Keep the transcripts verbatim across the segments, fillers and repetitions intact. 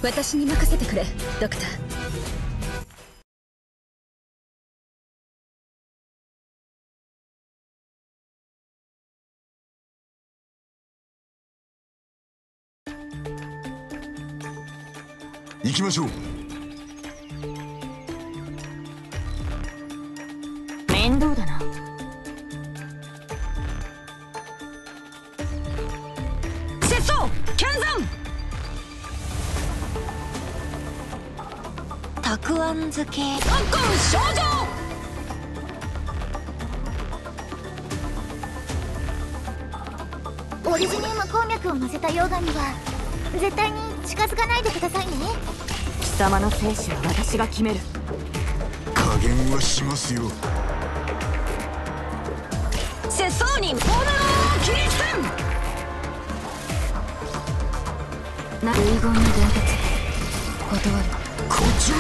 私に任せてくれ、ドクター。 行きましょう。 面倒だな。 拙僧剣山。 たくあん漬け。 特攻少女。オリジニウム鉱脈を乗せた溶岩には絶対に近づかないでくださいね。 貴様の生死は私が決める。 加減はしますよ。 拙僧に炎を切り捨てん。 な遺言の伝達断る。 こっち向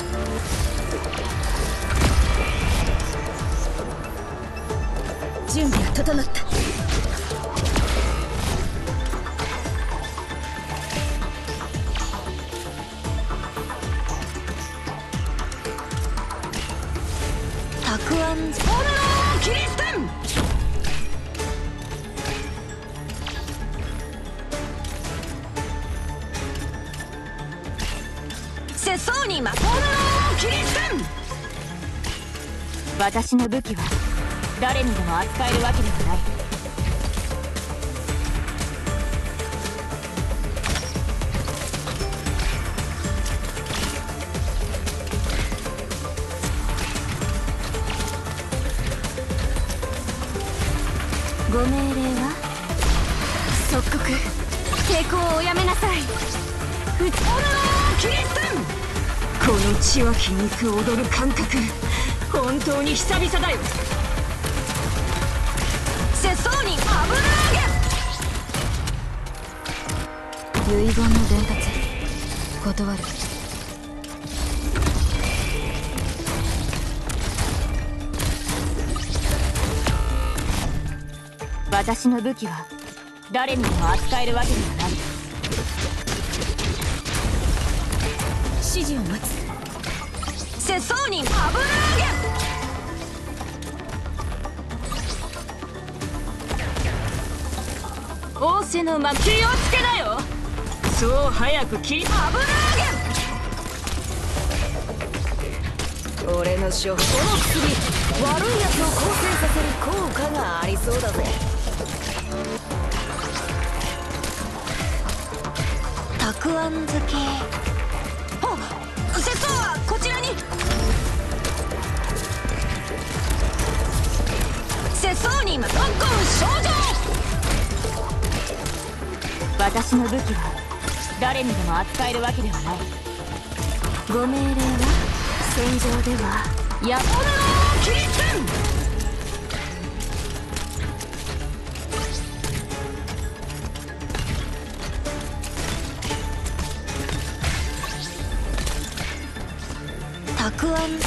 け。準備は整った。 たくあん炎を切り捨てん。拙僧にま炎を切り捨てん。 私の武器は誰にでも扱えるわけではない。ご命令は？ 即刻抵抗をやめなさい。 炎を切り捨てん。この血は皮肉踊る感覚、本当に久々だよ。拙僧に油揚げ。 遺言の伝達断る。私の武器は誰にでも扱えるわけではない。 指示を待つ。拙僧に油揚げ。仰せのま気をつけなよ。そう早く切り油揚げ。俺の処方、この薬悪いやつを構成させる効果がありそうだぜ。 たくあん漬け。 あ、拙僧はこちらに。拙僧に特攻少女。 私の武器は誰にでも扱えるわけではない。ご命令は？戦場ではや炎を切り捨てん。 たくあん油揚げ。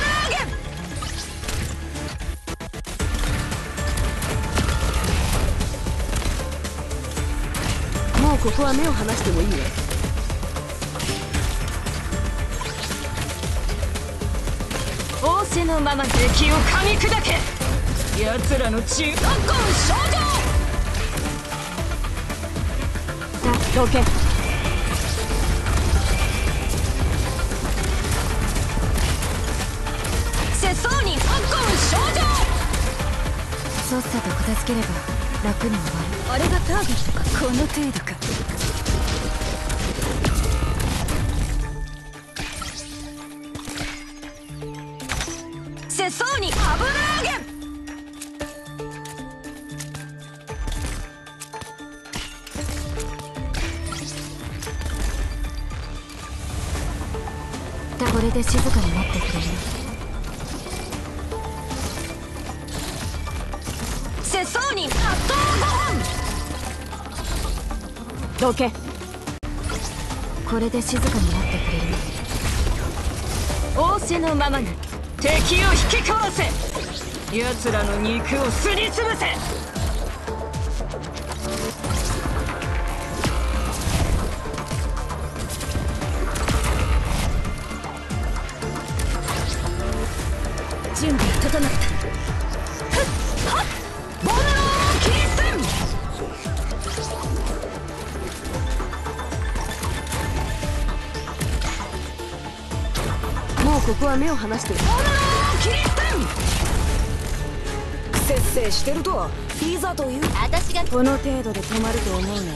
もうここは目を離してもいいね。仰せのまま敵を噛み砕け。奴らの血特攻少女。 さあどけ。 拙僧に特攻少女。 さっさと片付ければ楽に終わる。 あれがターゲットか。この程度か。拙僧に油揚げ。 これで静かに待ってくれる。 拙僧に納豆ごほん。 どけ。これで静かに待ってくれる。 仰せのままに敵を引き殺せ。奴らの肉をすりつぶせ。 ここは目を離している。節制してるといざという私がこの程度で止まると思うね。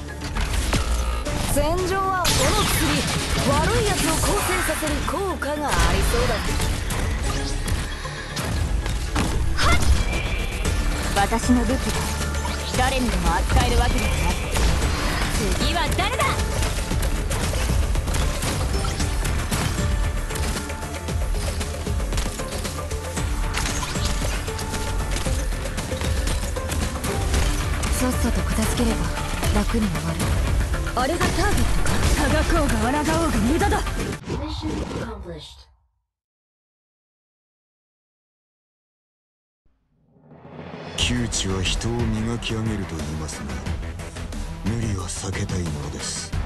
戦場はこの薬悪いやつを構成させる効果がありそうだ。 私の武器は誰にでも扱えるわけではない。次は誰だ。さっさと片付ければ楽に終わる。あれがターゲットか。たがこうが抗おうが無駄だ。 窮地は人を磨き上げると言いますが、無理は避けたいものです。